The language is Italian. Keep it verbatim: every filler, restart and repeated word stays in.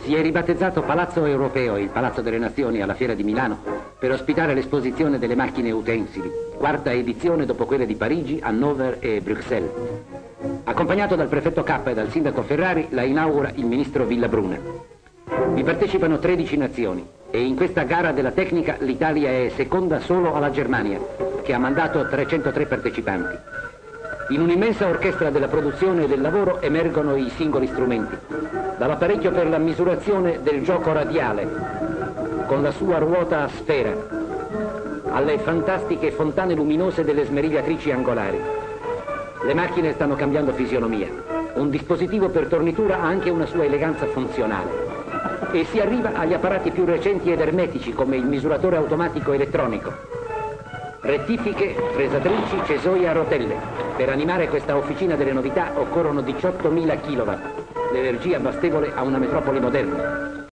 Si è ribattezzato Palazzo Europeo, il Palazzo delle Nazioni, alla Fiera di Milano, per ospitare l'esposizione delle macchine utensili, quarta edizione dopo quelle di Parigi, Hannover e Bruxelles. Accompagnato dal prefetto K e dal sindaco Ferrari, la inaugura il ministro Villabruna. Vi partecipano tredici nazioni e in questa gara della tecnica l'Italia è seconda solo alla Germania, che ha mandato trecentotré partecipanti. In un'immensa orchestra della produzione e del lavoro emergono i singoli strumenti, dall'apparecchio per la misurazione del gioco radiale, con la sua ruota a sfera, alle fantastiche fontane luminose delle smerigliatrici angolari. Le macchine stanno cambiando fisionomia. Un dispositivo per tornitura ha anche una sua eleganza funzionale. E si arriva agli apparati più recenti ed ermetici, come il misuratore automatico elettronico. Rettifiche, fresatrici, cesoie a rotelle. Per animare questa officina delle novità occorrono diciottomila chilowatt, l'energia bastevole a una metropoli moderna.